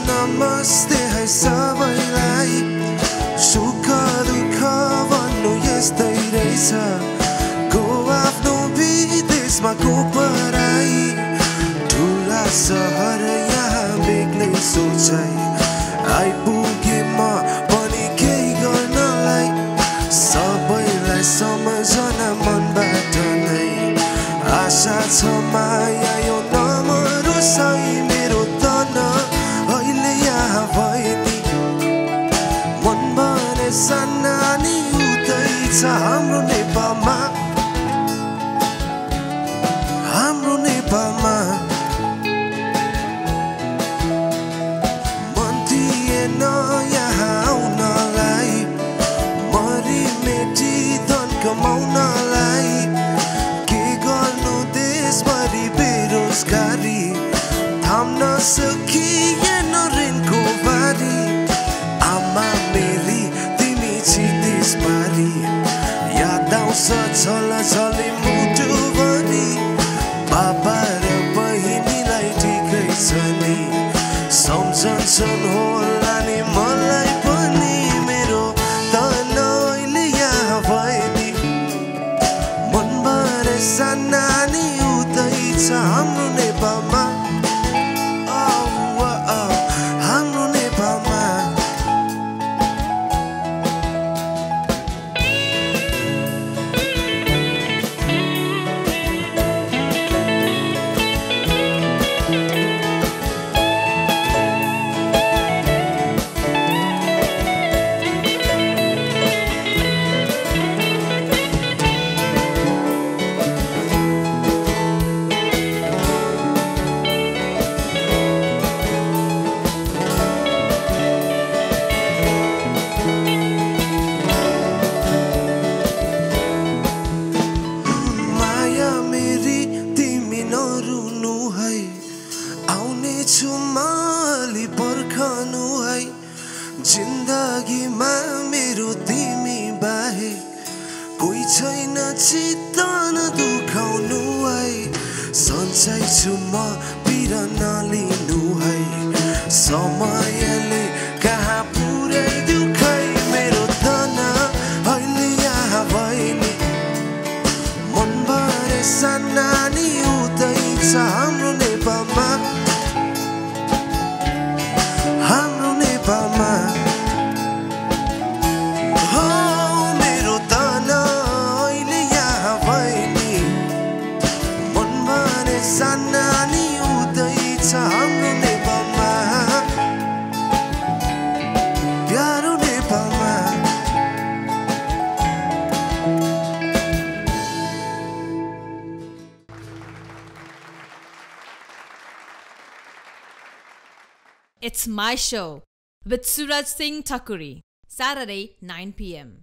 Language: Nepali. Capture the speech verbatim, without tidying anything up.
नमस्ते है सबैलाई सुख दुःख भन्नु यस्तै रहेछ को आफ्नो विदेशमा को पराई ठुला सहर यहाँ बेग्लै सोचाइ आइपुगे म पनि केही गर्नलाई सबैलाई सम्झन मनबाट नै आशा छ माया यो नमरोसै मेरो तन अहिले यहाँ भए नि मन भने सानानी उतै छ हाम्रो नेपालमा हाम्रो नेपालमा मन थिएन यहाँ आउनलाई मरि मेटी धन कमाउनलाई के गर्नु देशभरि बेरोजगारी थाम्न सकिएन ऋणको बारी आमा मेरी तिमी छिटिस पारी याद आउँछ छल छले मुटुभरि बाबा र बहिनीलाई ठिकै छ नि सम्झन्छन् होला नि मलाई पनि मेरो तन अहिले यहाँ भए नि मनभर सानानी उतै छ हाम्रो नेपालमा हाम्रो नेपालमा जिन्दगीमा मेरो तिमी बाहेक कोही छैन चित्त नदुखाउनु है सन्चै छु म पिर नलिनु है समयले कहाँ पुर्याइदिउ खै मेरो तन अहिले यहाँ भए नि मनभर सानानी उतै छ हाम्रो नेपालमा हाम्रो नेपालमा सानानी उतै छ हाम्रो नेपालमा प्यारो नेपालमा It's My Show with Suraj Singh Thakuri, Saturday nine p m